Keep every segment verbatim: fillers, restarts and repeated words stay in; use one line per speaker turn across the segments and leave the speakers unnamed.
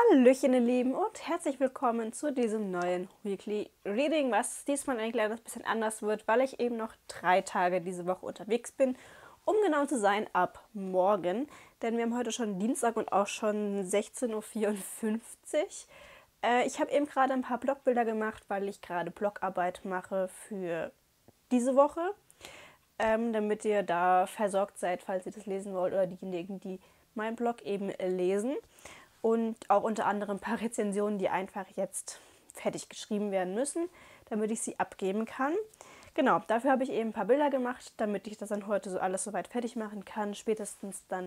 Hallöchen, ihr Lieben, und herzlich willkommen zu diesem neuen Weekly Reading, was diesmal ein kleines bisschen anders wird, weil ich eben noch drei Tage diese Woche unterwegs bin, um genau zu sein, ab morgen. Denn wir haben heute schon Dienstag und auch schon sechzehn Uhr vierundfünfzig. Äh, ich habe eben gerade ein paar Blogbilder gemacht, weil ich gerade Blogarbeit mache für diese Woche, ähm, damit ihr da versorgt seid, falls ihr das lesen wollt, oder diejenigen, die meinen Blog eben lesen. Und auch unter anderem ein paar Rezensionen, die einfach jetzt fertig geschrieben werden müssen, damit ich sie abgeben kann. Genau, dafür habe ich eben ein paar Bilder gemacht, damit ich das dann heute so alles soweit fertig machen kann. Spätestens dann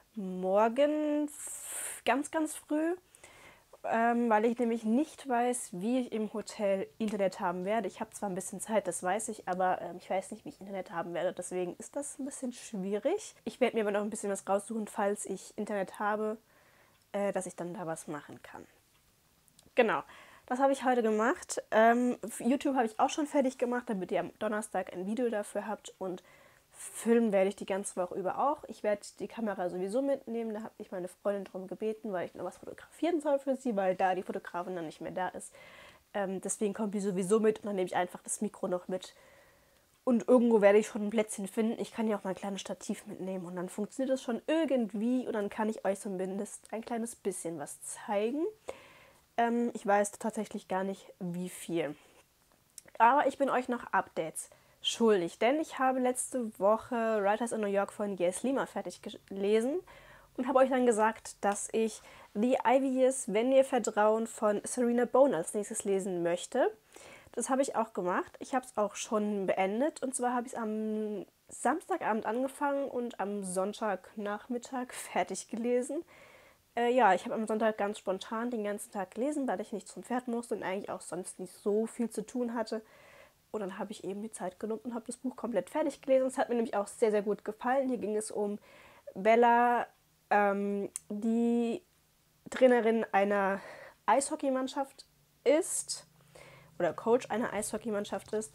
morgen ganz, ganz früh, ähm, weil ich nämlich nicht weiß, wie ich im Hotel Internet haben werde. Ich habe zwar ein bisschen Zeit, das weiß ich, aber ähm, ich weiß nicht, wie ich Internet haben werde. Deswegen ist das ein bisschen schwierig. Ich werde mir aber noch ein bisschen was raussuchen, falls ich Internet habe, dass ich dann da was machen kann. Genau, das habe ich heute gemacht. Ähm, YouTube habe ich auch schon fertig gemacht, damit ihr am Donnerstag ein Video dafür habt, und filmen werde ich die ganze Woche über auch. Ich werde die Kamera sowieso mitnehmen, da habe ich meine Freundin darum gebeten, weil ich noch was fotografieren soll für sie, weil da die Fotografin dann nicht mehr da ist. Ähm, deswegen kommt die sowieso mit, und dann nehme ich einfach das Mikro noch mit. Und irgendwo werde ich schon ein Plätzchen finden. Ich kann ja auch mein kleines Stativ mitnehmen, und dann funktioniert das schon irgendwie, und dann kann ich euch zumindest ein kleines bisschen was zeigen. Ähm, ich weiß tatsächlich gar nicht, wie viel. Aber ich bin euch noch Updates schuldig, denn ich habe letzte Woche Writers in New York von J S. Lima fertig gelesen und habe euch dann gesagt, dass ich The Ivy Years, wenn ihr Vertrauen von Serena Bone als nächstes lesen möchte. Das habe ich auch gemacht. Ich habe es auch schon beendet. Und zwar habe ich es am Samstagabend angefangen und am Sonntagnachmittag fertig gelesen. Äh, ja, ich habe am Sonntag ganz spontan den ganzen Tag gelesen, weil ich nicht zum Pferd musste und eigentlich auch sonst nicht so viel zu tun hatte. Und dann habe ich eben die Zeit genommen und habe das Buch komplett fertig gelesen. Es hat mir nämlich auch sehr, sehr gut gefallen. Hier ging es um Bella, ähm, die Trainerin einer Eishockeymannschaft ist, oder Coach einer Eishockeymannschaft ist,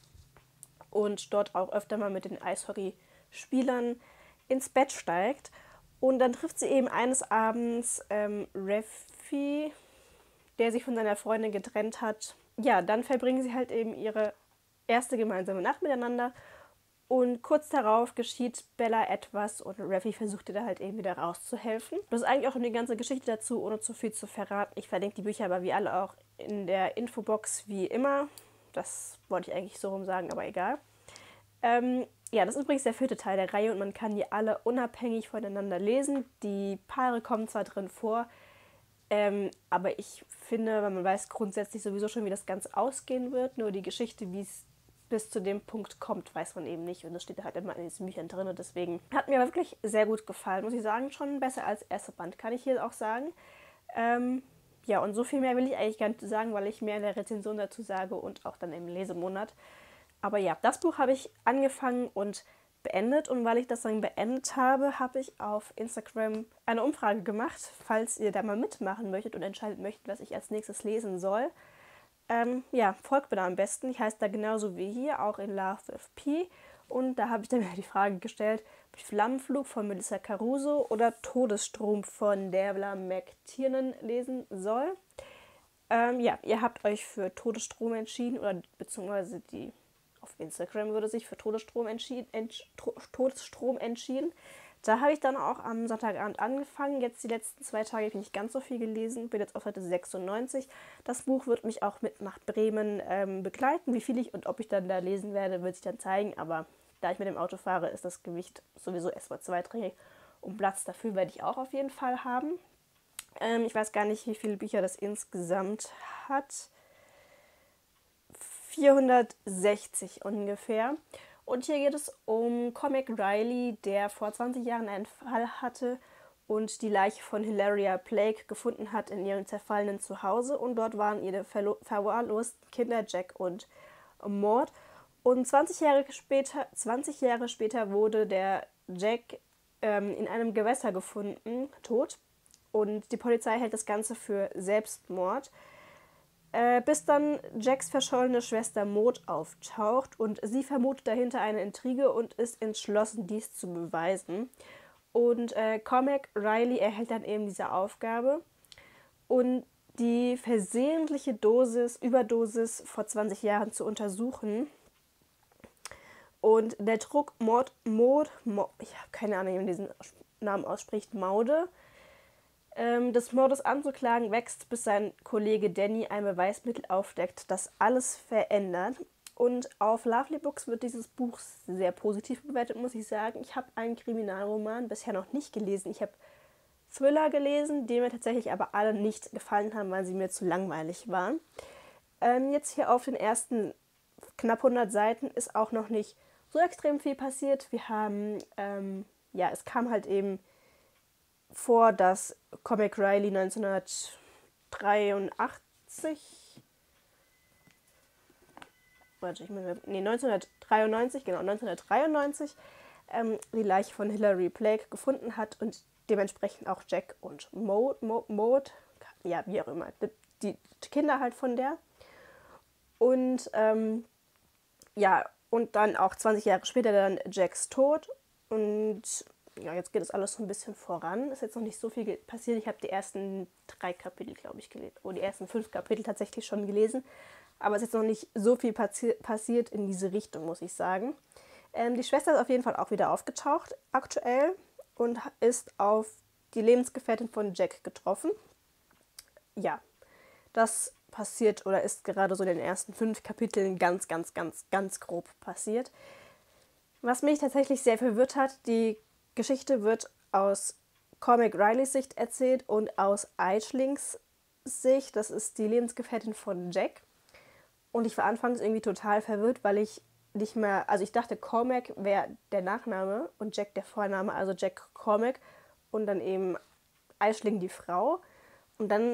und dort auch öfter mal mit den Eishockeyspielern ins Bett steigt. Und dann trifft sie eben eines Abends ähm, Raffi, der sich von seiner Freundin getrennt hat. Ja, dann verbringen sie halt eben ihre erste gemeinsame Nacht miteinander. Und kurz darauf geschieht Bella etwas, und Raffi versucht ihr da halt eben wieder rauszuhelfen. Das ist eigentlich auch die ganze Geschichte dazu, ohne zu viel zu verraten. Ich verlinke die Bücher aber wie alle auch in der Infobox wie immer. Das wollte ich eigentlich so rum sagen, aber egal. Ähm, ja, das ist übrigens der vierte Teil der Reihe, und man kann die alle unabhängig voneinander lesen. Die Paare kommen zwar drin vor, ähm, aber ich finde, man weiß grundsätzlich sowieso schon, wie das Ganze ausgehen wird. Nur die Geschichte, wie es bis zu dem Punkt kommt, weiß man eben nicht. Und das steht halt immer in diesen Büchern drin. Und deswegen hat mir aber wirklich sehr gut gefallen, muss ich sagen. Schon besser als erster Band, kann ich hier auch sagen. Ähm, ja, und so viel mehr will ich eigentlich gar nicht sagen, weil ich mehr in der Rezension dazu sage und auch dann im Lesemonat. Aber ja, das Buch habe ich angefangen und beendet. Und weil ich das dann beendet habe, habe ich auf Instagram eine Umfrage gemacht, falls ihr da mal mitmachen möchtet und entscheiden möchtet, was ich als nächstes lesen soll. Ähm, ja, folgt mir da am besten. Ich heiße da genauso wie hier, auch in Love with P. Und da habe ich dann mir die Frage gestellt, ob ich Flammenflug von Melissa Caruso oder Todesstrom von Dervla McTiernan lesen soll. Ähm, ja, ihr habt euch für Todesstrom entschieden, oder beziehungsweise die auf Instagram würde sich für Todesstrom entschieden, entsch, Todesstrom entschieden. Da habe ich dann auch am Sonntagabend angefangen. Jetzt die letzten zwei Tage habe ich nicht ganz so viel gelesen. Bin jetzt auf Seite sechsundneunzig. Das Buch wird mich auch mit nach Bremen ähm, begleiten. Wie viel ich und ob ich dann da lesen werde, wird sich dann zeigen. Aber da ich mit dem Auto fahre, ist das Gewicht sowieso erstmal zweiträngig. Und Platz dafür werde ich auch auf jeden Fall haben. Ähm, ich weiß gar nicht, wie viele Bücher das insgesamt hat. vierhundertsechzig ungefähr. Und hier geht es um Cormac Riley, der vor zwanzig Jahren einen Fall hatte und die Leiche von Hilaria Blake gefunden hat in ihrem zerfallenen Zuhause. Und dort waren ihre verwahrlosten Kinder Jack und Maud. Und zwanzig Jahre später, zwanzig Jahre später wurde der Jack ähm, in einem Gewässer gefunden, tot. Und die Polizei hält das Ganze für Selbstmord. Äh, bis dann Jacks verschollene Schwester Maud auftaucht, und sie vermutet dahinter eine Intrige und ist entschlossen, dies zu beweisen. Und äh, Cormac Riley erhält dann eben diese Aufgabe. und die versehentliche Dosis, Überdosis vor zwanzig Jahren zu untersuchen. Und der Druck Mord, Mord, Mord ich habe keine Ahnung, wie man diesen Namen ausspricht, Maude, ähm, des Mordes anzuklagen, wächst, bis sein Kollege Danny ein Beweismittel aufdeckt, das alles verändert. Und auf Lovely Books wird dieses Buch sehr positiv bewertet, muss ich sagen. Ich habe einen Kriminalroman bisher noch nicht gelesen. Ich habe Thriller gelesen, die mir tatsächlich aber alle nicht gefallen haben, weil sie mir zu langweilig waren. Ähm, jetzt hier auf den ersten knapp hundert Seiten ist auch noch nicht so extrem viel passiert. Wir haben, ähm, ja, es kam halt eben vor, dass Cormac Reilly neunzehnhundertdreiundachtzig Warte, ich meine, nee, neunzehnhundertdreiundneunzig, genau, neunzehnhundertdreiundneunzig ähm, die Leiche von Hilary Blake gefunden hat und dementsprechend auch Jack und Maud, Maud, ja, wie auch immer, die Kinder halt von der. Und ähm, ja, und dann auch zwanzig Jahre später dann Jacks Tod. Und ja, jetzt geht es alles so ein bisschen voran. Ist jetzt noch nicht so viel passiert. Ich habe die ersten drei Kapitel, glaube ich, gelesen. Oder die ersten fünf Kapitel tatsächlich schon gelesen. Aber es ist jetzt noch nicht so viel passi- passiert in diese Richtung, muss ich sagen. Ähm, die Schwester ist auf jeden Fall auch wieder aufgetaucht, aktuell. Und ist auf die Lebensgefährtin von Jack getroffen. Ja, das passiert oder ist gerade so in den ersten fünf Kapiteln ganz, ganz, ganz, ganz grob passiert. Was mich tatsächlich sehr verwirrt hat, die Geschichte wird aus Cormac Reillys Sicht erzählt und aus Aishlings Sicht. Das ist die Lebensgefährtin von Jack. Und ich war anfangs irgendwie total verwirrt, weil ich nicht mehr, also ich dachte, Cormac wäre der Nachname und Jack der Vorname, also Jack Cormac und dann eben Aisling die Frau. Und dann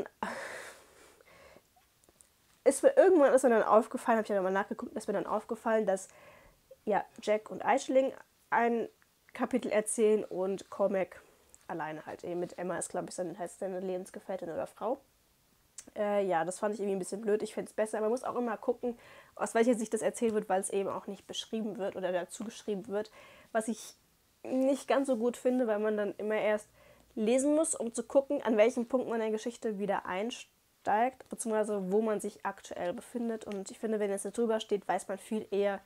ist mir irgendwann ist mir dann aufgefallen, habe ich ja nochmal nachgeguckt, ist mir dann aufgefallen, dass ja, Jack und Aisling ein Kapitel erzählen und Cormac alleine halt eben mit Emma ist, glaube ich, dann heißt seine Lebensgefährtin oder Frau. Äh, ja, das fand ich irgendwie ein bisschen blöd. Ich finde es besser. Man muss auch immer gucken, aus welcher Sicht das erzählt wird, weil es eben auch nicht beschrieben wird oder dazu geschrieben wird. Was ich nicht ganz so gut finde, weil man dann immer erst lesen muss, um zu gucken, an welchem Punkt man in der Geschichte wieder einsteigt, beziehungsweise wo man sich aktuell befindet. Und ich finde, wenn es da drüber steht, weiß man viel eher,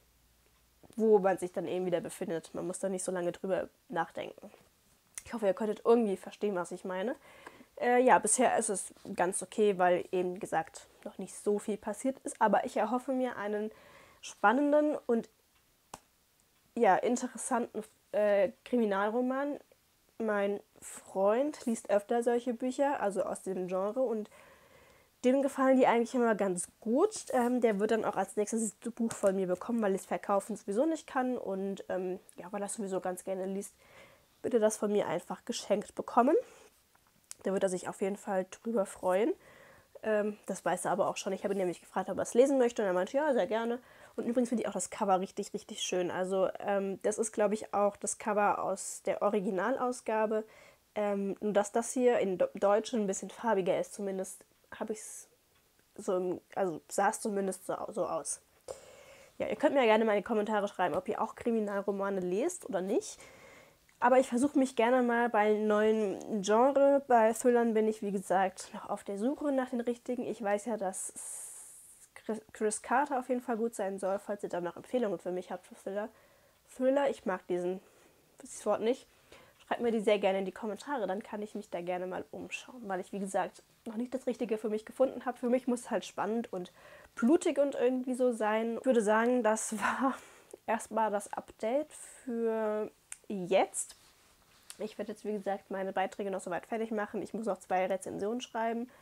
wo man sich dann eben wieder befindet. Man muss da nicht so lange drüber nachdenken. Ich hoffe, ihr könntet irgendwie verstehen, was ich meine. Äh, ja, bisher ist es ganz okay, weil eben gesagt noch nicht so viel passiert ist. Aber ich erhoffe mir einen spannenden und ja, interessanten äh, Kriminalroman. Mein Freund liest öfter solche Bücher, also aus dem Genre, und dem gefallen die eigentlich immer ganz gut. Ähm, der wird dann auch als nächstes das Buch von mir bekommen, weil ich es verkaufen sowieso nicht kann und ähm, ja, weil er sowieso ganz gerne liest, bitte das von mir einfach geschenkt bekommen. Da wird er sich auf jeden Fall drüber freuen. Ähm, das weiß er aber auch schon. Ich habe ihn nämlich gefragt, ob er es lesen möchte und er meinte, ja, sehr gerne. Und übrigens finde ich auch das Cover richtig, richtig schön. Also ähm, das ist, glaube ich, auch das Cover aus der Originalausgabe. Ähm, nur dass das hier in Deutsch ein bisschen farbiger ist, zumindest habe ich es so, im, also sah es zumindest so, so aus. Ja, ihr könnt mir ja gerne mal in die Kommentare schreiben, ob ihr auch Kriminalromane lest oder nicht. Aber ich versuche mich gerne mal bei neuen Genre. Bei Thrillern bin ich, wie gesagt, noch auf der Suche nach den richtigen. Ich weiß ja, dass Chris Carter auf jeden Fall gut sein soll, falls ihr da noch Empfehlungen für mich habt für Thriller. Thriller, ich mag diesen das Wort nicht. Schreibt mir die sehr gerne in die Kommentare, dann kann ich mich da gerne mal umschauen, weil ich, wie gesagt, noch nicht das Richtige für mich gefunden habe. Für mich muss es halt spannend und blutig und irgendwie so sein. Ich würde sagen, das war erstmal das Update für jetzt. Ich werde jetzt, wie gesagt, meine Beiträge noch soweit fertig machen. Ich muss noch zwei Rezensionen schreiben.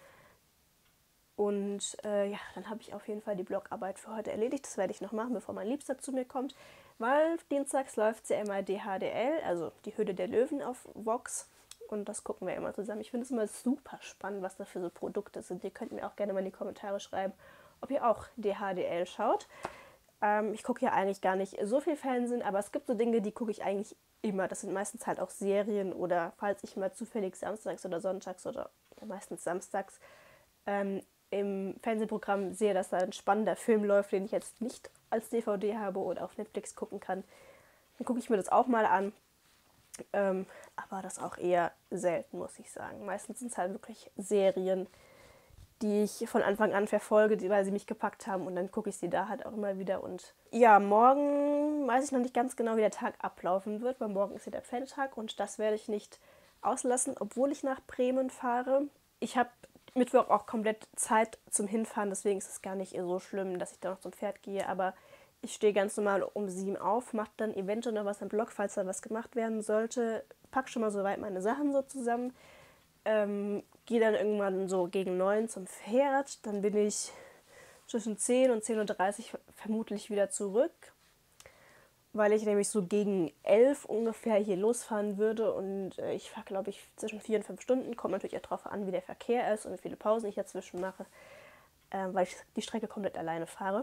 Und äh, ja, dann habe ich auf jeden Fall die Blogarbeit für heute erledigt. Das werde ich noch machen, bevor mein Liebster zu mir kommt. Weil dienstags läuft C M I D H D L, also die Höhle der Löwen auf Vox. Und das gucken wir immer zusammen. Ich finde es immer super spannend, was da für so Produkte sind. Ihr könnt mir auch gerne mal in die Kommentare schreiben, ob ihr auch D H D L schaut. Ähm, ich gucke ja eigentlich gar nicht so viel Fernsehen, aber es gibt so Dinge, die gucke ich eigentlich immer. Das sind meistens halt auch Serien oder falls ich mal zufällig samstags oder sonntags oder ja, meistens samstags ähm, im Fernsehprogramm sehe, dass da ein spannender Film läuft, den ich jetzt nicht als D V D habe oder auf Netflix gucken kann, dann gucke ich mir das auch mal an. Ähm, aber das auch eher selten, muss ich sagen. Meistens sind es halt wirklich Serien, die ich von Anfang an verfolge, die, weil sie mich gepackt haben und dann gucke ich sie da halt auch immer wieder. Und ja, morgen weiß ich noch nicht ganz genau, wie der Tag ablaufen wird, weil morgen ist ja der Pferdetag und das werde ich nicht auslassen, obwohl ich nach Bremen fahre. Ich habe Mittwoch auch komplett Zeit zum Hinfahren, deswegen ist es gar nicht so schlimm, dass ich da noch zum Pferd gehe, aber ich stehe ganz normal um sieben auf, mache dann eventuell noch was am Blog, falls da was gemacht werden sollte, pack schon mal soweit meine Sachen so zusammen, ähm, gehe dann irgendwann so gegen neun zum Pferd, dann bin ich zwischen zehn und zehn Uhr dreißig vermutlich wieder zurück, weil ich nämlich so gegen elf ungefähr hier losfahren würde und äh, ich fahre, glaube ich, zwischen vier und fünf Stunden, kommt natürlich auch darauf an, wie der Verkehr ist und wie viele Pausen ich dazwischen mache, äh, weil ich die Strecke komplett alleine fahre.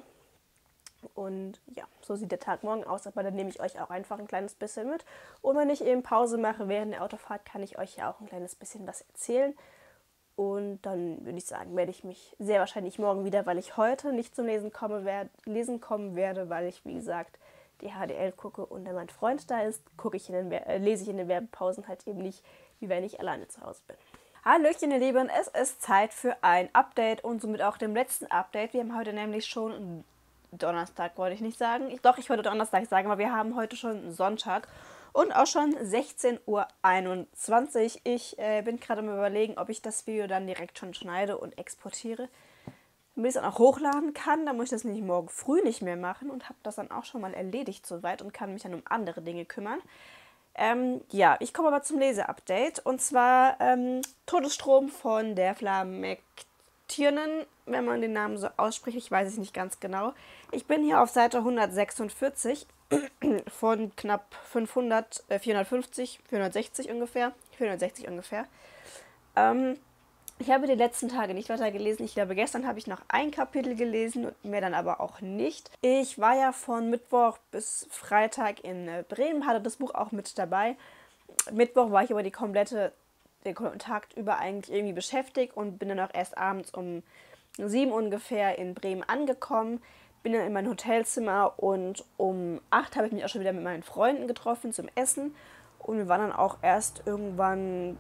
Und ja, so sieht der Tag morgen aus, aber dann nehme ich euch auch einfach ein kleines bisschen mit. Und wenn ich eben Pause mache während der Autofahrt, kann ich euch ja auch ein kleines bisschen was erzählen. Und dann würde ich sagen, werde ich mich sehr wahrscheinlich morgen wieder, weil ich heute nicht zum Lesen, komme, werd, lesen kommen werde, weil ich, wie gesagt, die H D L gucke und wenn mein Freund da ist, gucke ich in den, äh, lese ich in den Werbepausen halt eben nicht, wie wenn ich alleine zu Hause bin. Hallöchen ihr Lieben, es ist Zeit für ein Update und somit auch dem letzten Update. Wir haben heute nämlich schon Donnerstag, wollte ich nicht sagen. Ich, doch, ich wollte Donnerstag sagen, aber wir haben heute schon Sonntag und auch schon sechzehn Uhr einundzwanzig. Ich äh, bin gerade am Überlegen, ob ich das Video dann direkt schon schneide und exportiere, damit ich es dann auch hochladen kann. Dann muss ich das nämlich morgen früh nicht mehr machen und habe das dann auch schon mal erledigt soweit und kann mich dann um andere Dinge kümmern. Ähm, ja, ich komme aber zum Leseupdate und zwar ähm, Todesstrom von der Flammektirnen, wenn man den Namen so ausspricht, ich weiß es nicht ganz genau. Ich bin hier auf Seite hundertsechsundvierzig von knapp fünfhundert, äh, vierhundertfünfzig, vierhundertsechzig ungefähr, vierhundertsechzig ungefähr. Ähm, ich habe die letzten Tage nicht weiter gelesen. Ich glaube, gestern habe ich noch ein Kapitel gelesen und mehr dann aber auch nicht. Ich war ja von Mittwoch bis Freitag in Bremen, hatte das Buch auch mit dabei. Mittwoch war ich aber die komplette, den Tag über eigentlich irgendwie beschäftigt und bin dann auch erst abends um sieben ungefähr in Bremen angekommen. Bin dann in mein Hotelzimmer und um acht habe ich mich auch schon wieder mit meinen Freunden getroffen zum Essen. Und wir waren dann auch erst irgendwann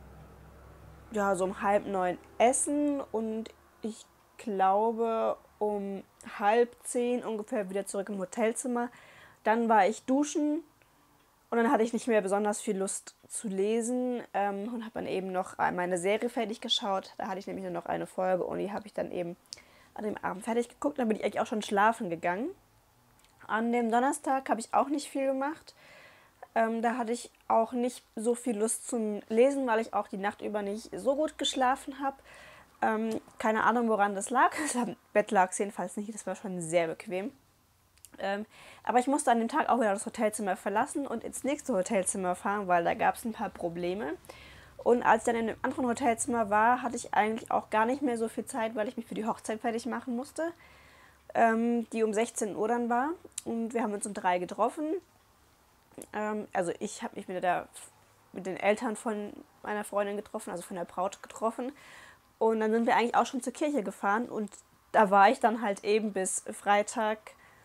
ja, so um halb neun essen und ich glaube um halb zehn ungefähr wieder zurück im Hotelzimmer. Dann war ich duschen und dann hatte ich nicht mehr besonders viel Lust zu lesen ähm, und habe dann eben noch meine Serie fertig geschaut. Da hatte ich nämlich nur noch eine Folge und die habe ich dann eben an dem Abend fertig geguckt. Dann bin ich eigentlich auch schon schlafen gegangen. An dem Donnerstag habe ich auch nicht viel gemacht. Ähm, da hatte ich auch nicht so viel Lust zum Lesen, weil ich auch die Nacht über nicht so gut geschlafen habe. Ähm, keine Ahnung, woran das lag. Am Bett lag es jedenfalls nicht, das war schon sehr bequem. Ähm, aber ich musste an dem Tag auch wieder das Hotelzimmer verlassen und ins nächste Hotelzimmer fahren, weil da gab es ein paar Probleme. Und als ich dann in einem anderen Hotelzimmer war, hatte ich eigentlich auch gar nicht mehr so viel Zeit, weil ich mich für die Hochzeit fertig machen musste, ähm, die um sechzehn Uhr dann war. Und wir haben uns um drei getroffen. Ähm, also ich habe mich mit, der, mit den Eltern von meiner Freundin getroffen, also von der Braut getroffen. Und dann sind wir eigentlich auch schon zur Kirche gefahren. Und da war ich dann halt eben bis Freitag.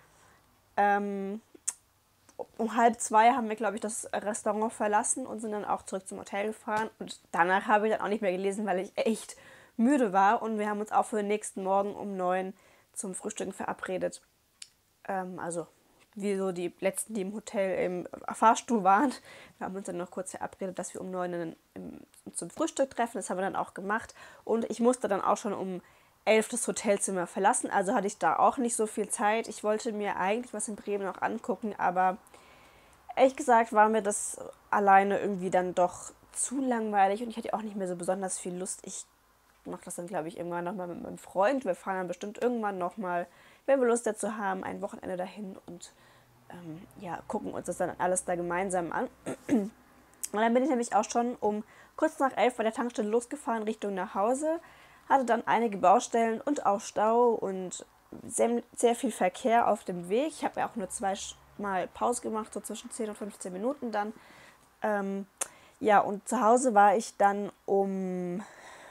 Ähm, um halb zwei haben wir, glaube ich, das Restaurant verlassen und sind dann auch zurück zum Hotel gefahren. Und danach habe ich dann auch nicht mehr gelesen, weil ich echt müde war. Und wir haben uns auch für den nächsten Morgen um neun zum Frühstücken verabredet. Ähm, also wie so die letzten, die im Hotel im Fahrstuhl waren. Wir haben uns dann noch kurz verabredet, dass wir um neun zum Frühstück treffen. Das haben wir dann auch gemacht. Und ich musste dann auch schon um elf das Hotelzimmer verlassen. Also hatte ich da auch nicht so viel Zeit. Ich wollte mir eigentlich was in Bremen noch angucken, aber ehrlich gesagt war mir das alleine irgendwie dann doch zu langweilig und ich hatte auch nicht mehr so besonders viel Lust. Ich mache das dann, glaube ich, irgendwann nochmal mit meinem Freund. Wir fahren dann bestimmt irgendwann nochmal, wenn wir Lust dazu haben, ein Wochenende dahin und ähm, ja, gucken uns das dann alles da gemeinsam an. Und dann bin ich nämlich auch schon um kurz nach elf bei der Tankstelle losgefahren Richtung nach Hause. Hatte dann einige Baustellen und auch Stau und sehr, sehr viel Verkehr auf dem Weg. Ich habe ja auch nur zweimal Pause gemacht, so zwischen zehn und fünfzehn Minuten dann. Ähm, ja, und zu Hause war ich dann um,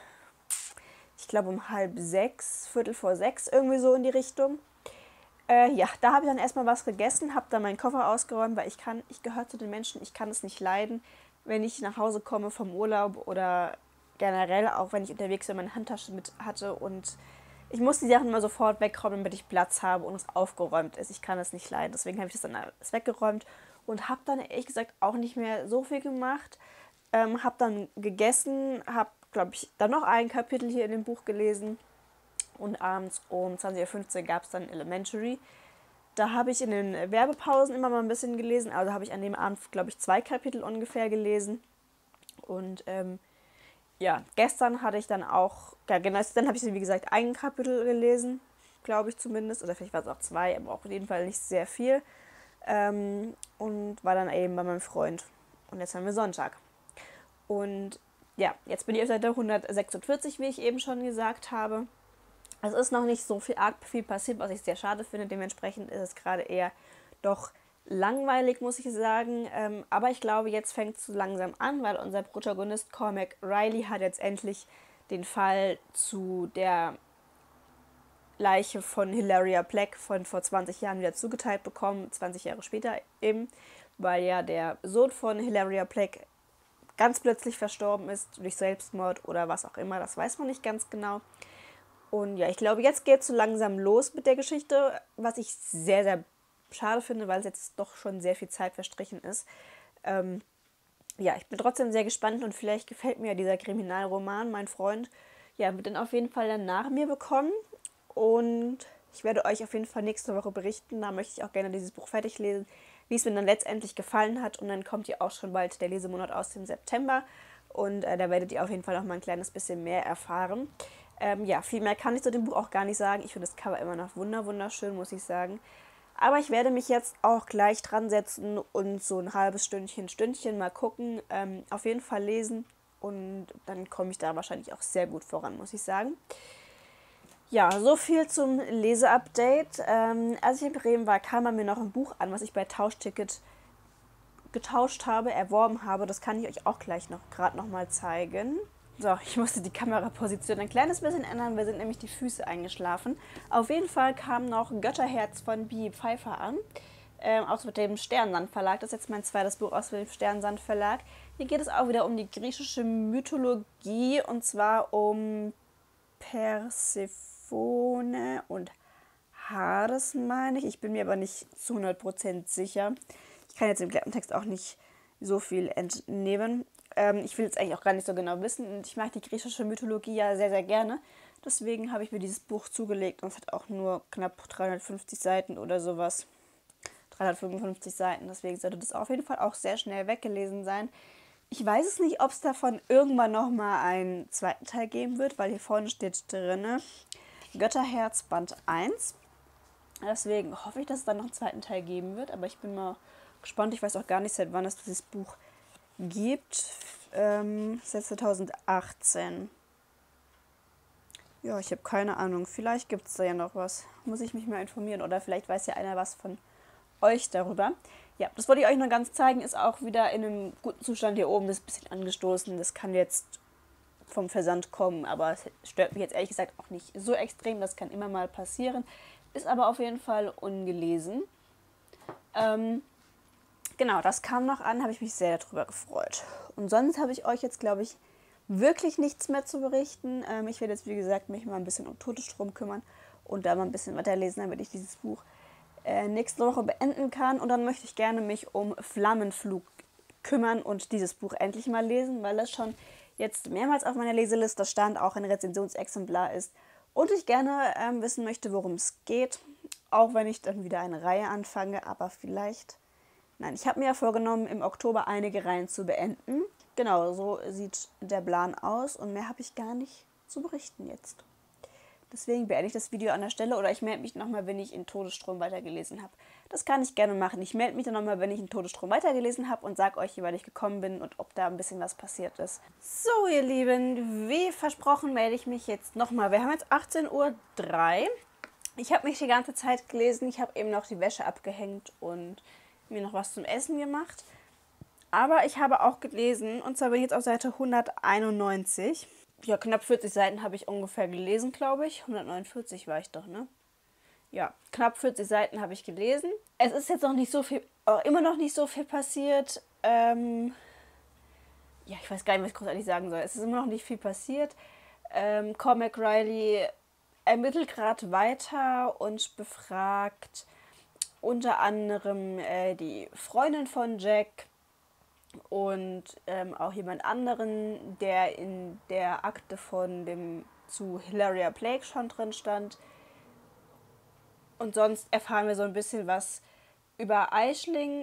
ich glaube um halb sechs, viertel vor sechs, irgendwie so in die Richtung. Äh, ja, da habe ich dann erstmal was gegessen, habe dann meinen Koffer ausgeräumt, weil ich kann, ich gehöre zu den Menschen, ich kann es nicht leiden, wenn ich nach Hause komme vom Urlaub oder generell auch, wenn ich unterwegs bin, meine Handtasche mit hatte und ich muss die Sachen immer sofort wegräumen, damit ich Platz habe und es aufgeräumt ist. Ich kann das nicht leiden. Deswegen habe ich das dann alles weggeräumt und habe dann ehrlich gesagt auch nicht mehr so viel gemacht. Ähm, habe dann gegessen, habe, glaube ich, dann noch ein Kapitel hier in dem Buch gelesen. Und abends um zwanzig Uhr fünfzehn gab es dann Elementary. Da habe ich in den Werbepausen immer mal ein bisschen gelesen. Also habe ich an dem Abend, glaube ich, zwei Kapitel ungefähr gelesen. Und ähm, ja, gestern hatte ich dann auch, ja genau, dann habe ich, wie gesagt, ein Kapitel gelesen, glaube ich zumindest. Oder vielleicht war es auch zwei, aber auch auf jeden Fall nicht sehr viel. Ähm, und war dann eben bei meinem Freund. Und jetzt haben wir Sonntag. Und ja, jetzt bin ich auf Seite hundertsechsundvierzig, wie ich eben schon gesagt habe. Es ist noch nicht so viel arg viel passiert, was ich sehr schade finde. Dementsprechend ist es gerade eher doch langweilig, muss ich sagen. Ähm, aber ich glaube, jetzt fängt es so langsam an, weil unser Protagonist Cormac Riley hat jetzt endlich den Fall zu der Leiche von Hilaria Black von vor zwanzig Jahren wieder zugeteilt bekommen, zwanzig Jahre später eben, weil ja der Sohn von Hilaria Black ganz plötzlich verstorben ist durch Selbstmord oder was auch immer, das weiß man nicht ganz genau. Und ja, ich glaube, jetzt geht es so langsam los mit der Geschichte, was ich sehr, sehr schade finde, weil es jetzt doch schon sehr viel Zeit verstrichen ist. Ähm, ja, ich bin trotzdem sehr gespannt und vielleicht gefällt mir ja dieser Kriminalroman. Mein Freund, ja, wird dann auf jeden Fall dann nach mir bekommen. Und ich werde euch auf jeden Fall nächste Woche berichten. Da möchte ich auch gerne dieses Buch fertig lesen, wie es mir dann letztendlich gefallen hat. Und dann kommt ja auch schon bald der Lesemonat aus dem September. Und äh, da werdet ihr auf jeden Fall noch mal ein kleines bisschen mehr erfahren. Ähm, ja, viel mehr kann ich zu dem Buch auch gar nicht sagen. Ich finde das Cover immer noch wunder wunderschön, muss ich sagen. Aber ich werde mich jetzt auch gleich dran setzen und so ein halbes Stündchen, Stündchen mal gucken, ähm, auf jeden Fall lesen. Und dann komme ich da wahrscheinlich auch sehr gut voran, muss ich sagen. Ja, so viel zum Leseupdate. Ähm, als ich in Bremen war, kam bei mir noch ein Buch an, was ich bei Tauschticket getauscht habe, erworben habe. Das kann ich euch auch gleich noch gerade noch mal zeigen. So, ich musste die Kameraposition ein kleines bisschen ändern, wir sind nämlich die Füße eingeschlafen. Auf jeden Fall kam noch Götterherz von B. Pfeiffer an, ähm, aus dem Sternensand Verlag. Das ist jetzt mein zweites Buch aus dem Sternensand Verlag. Hier geht es auch wieder um die griechische Mythologie und zwar um Persephone und Hades, meine ich. Ich bin mir aber nicht zu hundert Prozent sicher. Ich kann jetzt im Klappentext auch nicht so viel entnehmen. Ähm, ich will jetzt eigentlich auch gar nicht so genau wissen. Und ich mag die griechische Mythologie ja sehr, sehr gerne. Deswegen habe ich mir dieses Buch zugelegt und es hat auch nur knapp dreihundertfünfzig Seiten oder sowas. dreihundertfünfundfünfzig Seiten. Deswegen sollte das auf jeden Fall auch sehr schnell weggelesen sein. Ich weiß es nicht, ob es davon irgendwann nochmal einen zweiten Teil geben wird, weil hier vorne steht drin Götterherz Band eins. Deswegen hoffe ich, dass es dann noch einen zweiten Teil geben wird. Aber ich bin mal gespannt. Ich weiß auch gar nicht, seit wann es dieses Buch gibt. Ähm, seit zweitausendachtzehn. Ja, ich habe keine Ahnung. Vielleicht gibt es da ja noch was. Muss ich mich mal informieren. Oder vielleicht weiß ja einer was von euch darüber. Ja, das wollte ich euch nur ganz zeigen. Ist auch wieder in einem guten Zustand hier oben. Das ist ein bisschen angestoßen. Das kann jetzt vom Versand kommen. Aber es stört mich jetzt ehrlich gesagt auch nicht so extrem. Das kann immer mal passieren. Ist aber auf jeden Fall ungelesen. Ähm, genau, das kam noch an. Habe ich mich sehr darüber gefreut. Und sonst habe ich euch jetzt, glaube ich, wirklich nichts mehr zu berichten. Ähm, ich werde jetzt, wie gesagt, mich mal ein bisschen um Todesstrom kümmern und da mal ein bisschen weiterlesen, damit ich dieses Buch äh, nächste Woche beenden kann. Und dann möchte ich gerne mich um Flammenflug kümmern und dieses Buch endlich mal lesen, weil das schon jetzt mehrmals auf meiner Leseliste stand, auch ein Rezensionsexemplar ist. Und ich gerne ähm, wissen möchte, worum es geht, auch wenn ich dann wieder eine Reihe anfange, aber vielleicht... Nein, ich habe mir ja vorgenommen, im Oktober einige Reihen zu beenden. Genau, so sieht der Plan aus und mehr habe ich gar nicht zu berichten jetzt. Deswegen beende ich das Video an der Stelle oder ich melde mich nochmal, wenn ich in Todesstrom weitergelesen habe. Das kann ich gerne machen. Ich melde mich dann nochmal, wenn ich in Todesstrom weitergelesen habe und sage euch, wie weit ich gekommen bin und ob da ein bisschen was passiert ist. So, ihr Lieben, wie versprochen melde ich mich jetzt nochmal. Wir haben jetzt achtzehn Uhr drei. Ich habe mich die ganze Zeit gelesen. Ich habe eben noch die Wäsche abgehängt und mir noch was zum Essen gemacht. Aber ich habe auch gelesen, und zwar bin ich jetzt auf Seite hunderteinundneunzig. Ja, knapp vierzig Seiten habe ich ungefähr gelesen, glaube ich. hundertneunundvierzig war ich doch, ne? Ja, knapp vierzig Seiten habe ich gelesen. Es ist jetzt noch nicht so viel, auch immer noch nicht so viel passiert. Ähm, ja, ich weiß gar nicht, was ich großartig sagen soll. Es ist immer noch nicht viel passiert. Ähm, Cormac Riley ermittelt gerade weiter und befragt unter anderem äh, die Freundin von Jack und ähm, auch jemand anderen, der in der Akte von dem zu Hilaria Blake schon drin stand. Und sonst erfahren wir so ein bisschen was über Aisling.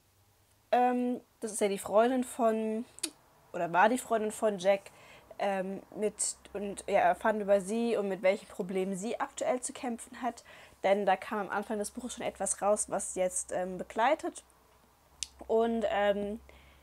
Ähm, das ist ja die Freundin von, oder war die Freundin von Jack. Ähm, mit, und wir erfahren über sie und mit welchen Problemen sie aktuell zu kämpfen hat. Denn da kam am Anfang des Buches schon etwas raus, was jetzt ähm, begleitet. Und ähm,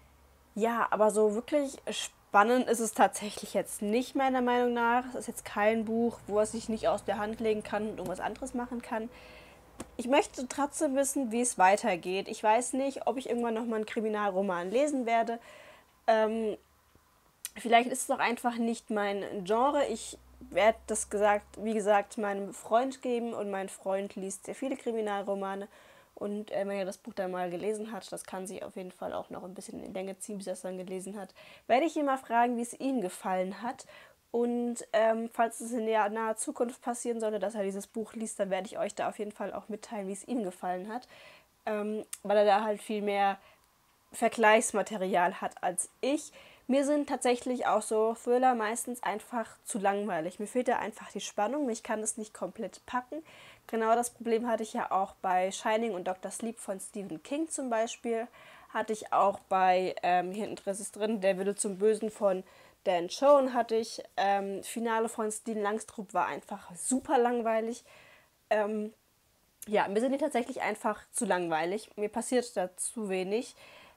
ja, aber so wirklich spannend ist es tatsächlich jetzt nicht, meiner Meinung nach. Es ist jetzt kein Buch, wo es sich nicht aus der Hand legen kann und irgendwas anderes machen kann. Ich möchte trotzdem wissen, wie es weitergeht. Ich weiß nicht, ob ich irgendwann nochmal einen Kriminalroman lesen werde. Ähm, vielleicht ist es auch einfach nicht mein Genre. Ich werde das gesagt, wie gesagt, meinem Freund geben und mein Freund liest sehr viele Kriminalromane. Und äh, wenn er das Buch dann mal gelesen hat, das kann sich auf jeden Fall auch noch ein bisschen in Länge ziehen, bis er es dann gelesen hat, werde ich ihn mal fragen, wie es ihm gefallen hat. Und ähm, falls es in der naher Zukunft passieren sollte, dass er dieses Buch liest, dann werde ich euch da auf jeden Fall auch mitteilen, wie es ihm gefallen hat. Ähm, weil er da halt viel mehr Vergleichsmaterial hat als ich. Mir sind tatsächlich auch so Thriller meistens einfach zu langweilig. Mir fehlt da einfach die Spannung. Ich kann es nicht komplett packen. Genau das Problem hatte ich ja auch bei Shining und Doktor Sleep von Stephen King zum Beispiel. Hatte ich auch bei, ähm, hier hinten drin ist es drin, Der Wille zum Bösen von Dan Schoen hatte ich. Ähm, Finale von Stieg Langstroth war einfach super langweilig. Ähm, ja, mir sind die tatsächlich einfach zu langweilig. Mir passiert da zu wenig.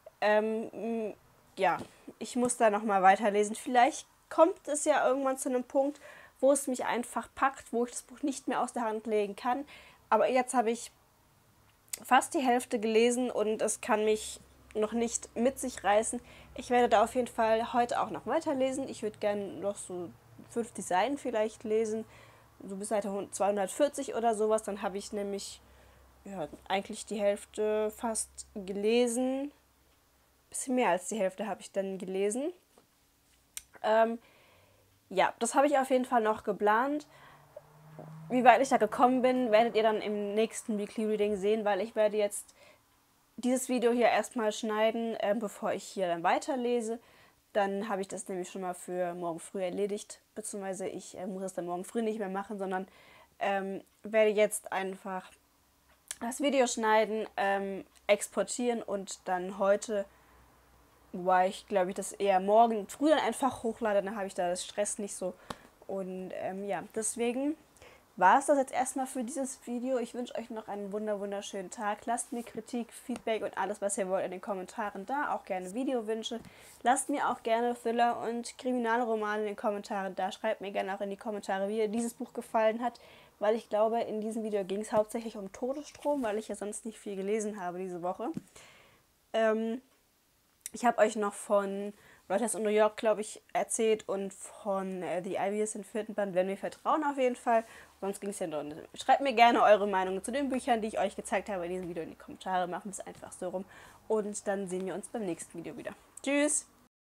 Ähm, ja, ich muss da nochmal weiterlesen. Vielleicht kommt es ja irgendwann zu einem Punkt, wo es mich einfach packt, wo ich das Buch nicht mehr aus der Hand legen kann. Aber jetzt habe ich fast die Hälfte gelesen und es kann mich noch nicht mit sich reißen. Ich werde da auf jeden Fall heute auch noch weiterlesen. Ich würde gerne noch so fünfzig Seiten vielleicht lesen, so bis Seite zweihundertvierzig oder sowas. Dann habe ich nämlich ja, eigentlich die Hälfte fast gelesen. Ein bisschen mehr als die Hälfte habe ich dann gelesen. Ähm, ja, das habe ich auf jeden Fall noch geplant. Wie weit ich da gekommen bin, werdet ihr dann im nächsten Weekly Reading sehen, weil ich werde jetzt dieses Video hier erstmal schneiden, äh, bevor ich hier dann weiterlese. Dann habe ich das nämlich schon mal für morgen früh erledigt, beziehungsweise ich äh, muss es dann morgen früh nicht mehr machen, sondern ähm, werde jetzt einfach das Video schneiden, ähm, exportieren und dann heute, wobei ich glaube ich das eher morgen früh dann einfach hochlade, dann habe ich da das Stress nicht so. Und ähm, ja, deswegen war es das jetzt erstmal für dieses Video. Ich wünsche euch noch einen wunder wunderschönen Tag. Lasst mir Kritik, Feedback und alles, was ihr wollt, in den Kommentaren da. Auch gerne Videowünsche. Lasst mir auch gerne Thriller und Kriminalromane in den Kommentaren da. Schreibt mir gerne auch in die Kommentare, wie ihr dieses Buch gefallen hat. Weil ich glaube, in diesem Video ging es hauptsächlich um Todesstrom, weil ich ja sonst nicht viel gelesen habe diese Woche. Ähm, ich habe euch noch von Writers in New York, glaube ich, erzählt und von äh, The Ivy ist im vierten Band, Wenn wir vertrauen auf jeden Fall. Sonst ging es ja noch. Schreibt mir gerne eure Meinung zu den Büchern, die ich euch gezeigt habe in diesem Video in die Kommentare. Machen wir es einfach so rum. Und dann sehen wir uns beim nächsten Video wieder. Tschüss!